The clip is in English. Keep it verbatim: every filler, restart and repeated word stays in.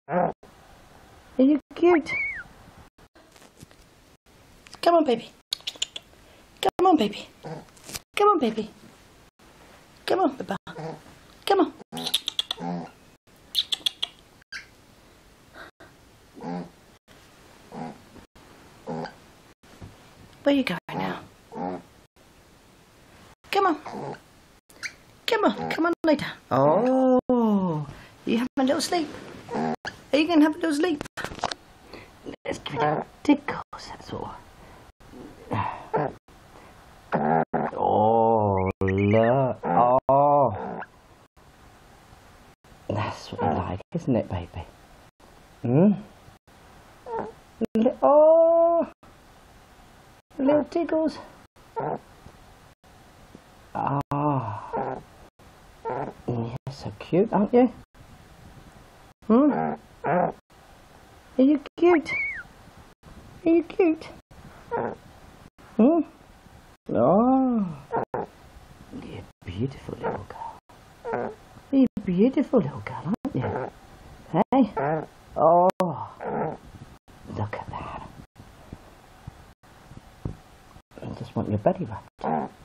Are you cute? Come on, baby. Come on, baby. Come on, baby. Come on, Baba. Come on. Where you going now? Come on. Come on. Come on later. Oh, you having a little sleep? Are you going to have a little sleep? Let's give it a tickle, that's all. Oh, look. Oh. That's what you like, isn't it, baby? Hmm? Oh. Little tickles. Ah. You're so cute, aren't you? Hmm? Are you cute? Are you cute? Hmm? Oh. You're a beautiful little girl. You're a beautiful little girl, aren't you? Hey? Oh. Look at that. I just want your belly wrapped.